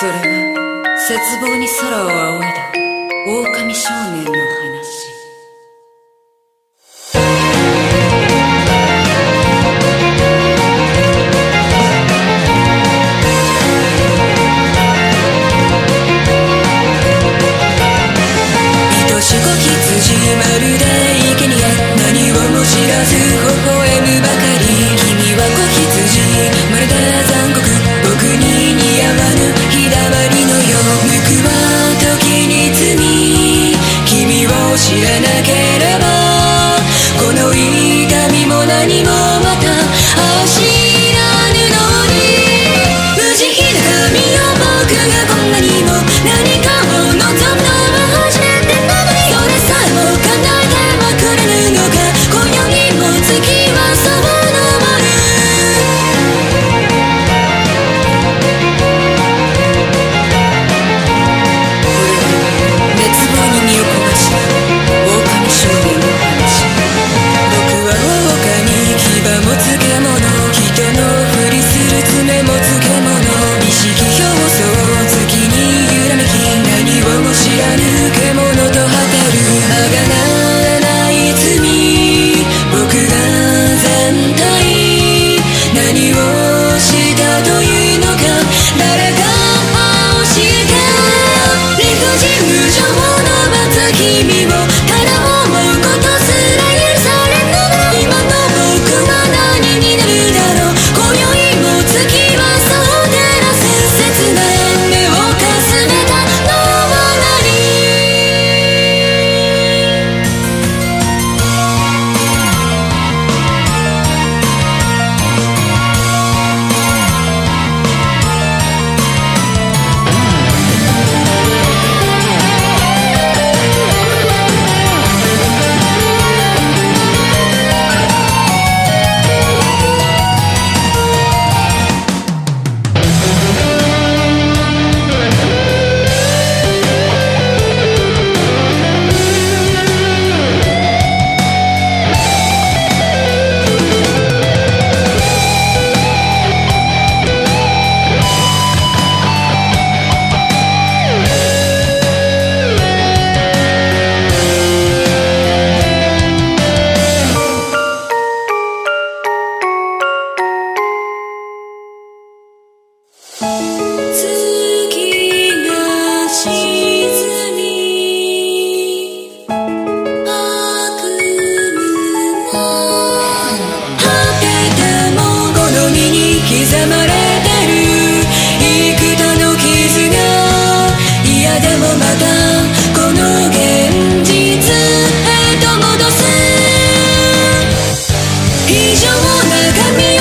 それは絶望に空を仰いだ狼少年の話。愛し子羊まるで生贄、何をも知らず微笑むばかり。君は子羊まるで残酷、僕に似合わぬ日だまりのよう。報は時に罪、君を知らなければこの痛みも何もまた知らぬのに。無慈悲な神よ、僕がこんなにも何かを望むのは初めてなのに、それさえも叶えてはくれぬのか。今宵も月はそう昇る。熱望に身を焦がした狼少年の話。僕は狼に牙もつけ物、人のふりする爪もつけ物。意識表層月に揺らめき、何をも知らぬ獣と果てる。あがなえない罪、僕が全体何をしたというのか。誰が教えて。理不尽無情の罰、君をただ思うことすら許されぬの。今の僕は何になるだろう。今宵も月はそう照らす。切ない目をかすめたのは何。月が沈み悪夢が果ててもこの身に刻まれてる幾多の傷が。嫌でもまたこの現実へと戻す。非常な神